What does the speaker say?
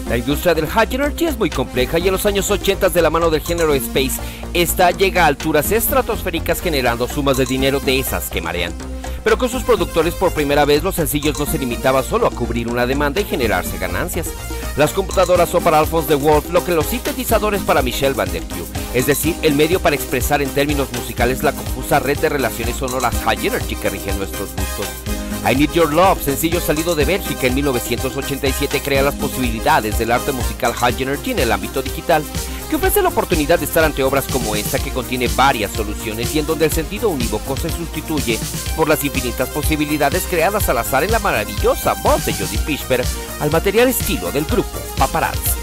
La industria del High Energy es muy compleja y en los años 80 de la mano del género Space, esta llega a alturas estratosféricas generando sumas de dinero de esas que marean. Pero con sus productores por primera vez los sencillos no se limitaban solo a cubrir una demanda y generarse ganancias. Las computadoras son para Alphonse de Wolf lo que los sintetizadores para Michel Van der Kuyt, es decir, el medio para expresar en términos musicales la confusa red de relaciones sonoras High Energy que rigen nuestros gustos. I Need Your Love, sencillo salido de Bélgica en 1987, crea las posibilidades del arte musical High Energy en el ámbito digital, que ofrece la oportunidad de estar ante obras como esta que contiene varias soluciones y en donde el sentido unívoco se sustituye por las infinitas posibilidades creadas al azar en la maravillosa voz de Jody Fishberg al material estilo del grupo Paparazzi.